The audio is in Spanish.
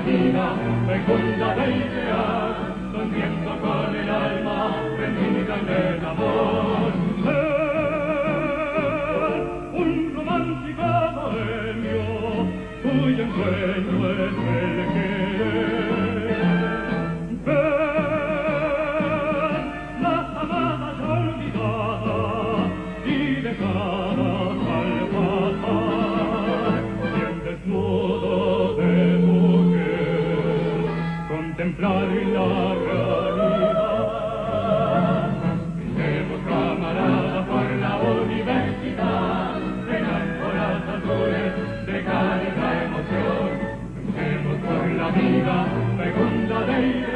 vida fecunda de ideas, sonriendo con el alma bendita en el amor. Un romántico bohemio, cuyo ensueño es el querer. Ven, las amadas olvidadas y dejadas al pasar, y en desnudo de mujer contemplar la realidad. Brindemos, camaradas, por la universidad, enamoradas azules de cálida emoción. Brindemos por la vida fecunda de